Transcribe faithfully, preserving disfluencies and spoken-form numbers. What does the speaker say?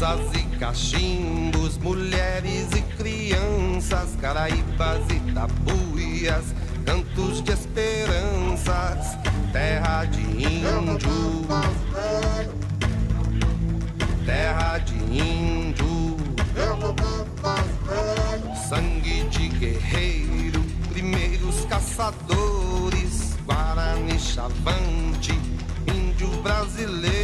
onças e cachimbos, mulheres e crianças, caraíbas e tapuias, cantos de esperanças, terra de índio, terra de índio, sangue de guerreiro, primeiros caçadores, Guarani Chavante, índio brasileiro.